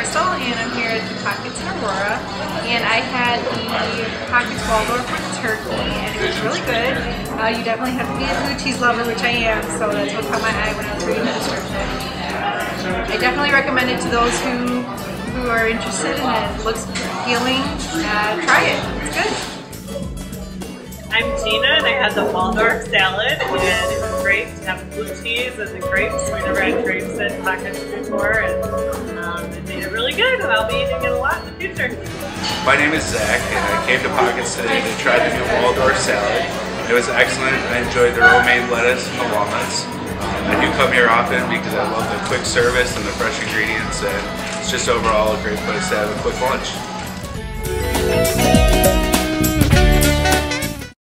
Crystal, and I'm here at the Pockets in Aurora, and I had the Pockets Waldorf with turkey, and it was really good. You definitely have to be a blue cheese lover, which I am, so that's what caught my eye when I was reading the description. I definitely recommend it to those who are interested and it looks appealing. Try it, it's good. I'm Gina, and I had the Waldorf salad, and it was great to have blue cheese and the grapes. We never had grapes in Pockets before, and it made it really good, and I'll be eating it a lot in the future. My name is Zach, and I came to Pockets today to try the new Waldorf salad. It was excellent. I enjoyed the romaine lettuce and the walnuts. I do come here often because I love the quick service and the fresh ingredients, and it's just overall a great place to have a quick lunch.